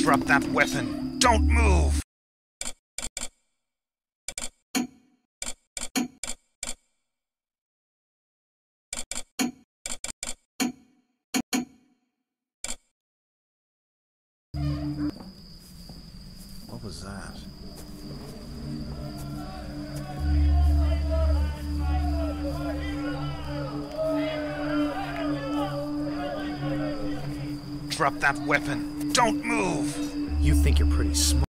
Drop that weapon. Don't move! What was that? Drop that weapon. Don't move! You think you're pretty smart.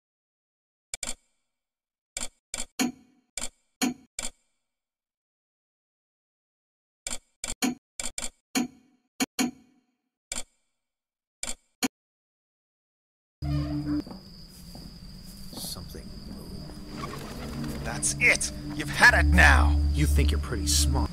Something moved. That's it! You've had it now! You think you're pretty smart.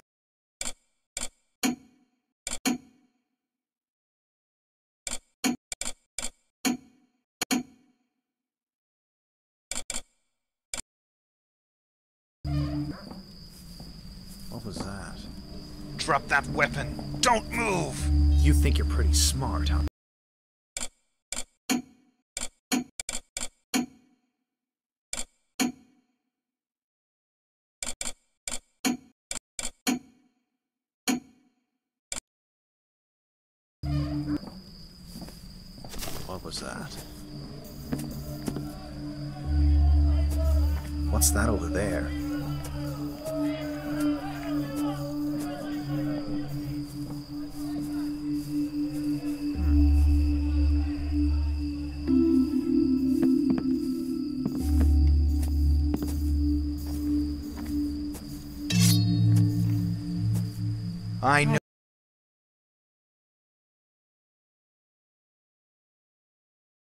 What was that? Drop that weapon. Don't move! You think you're pretty smart, huh? What was that? What's that over there? I know.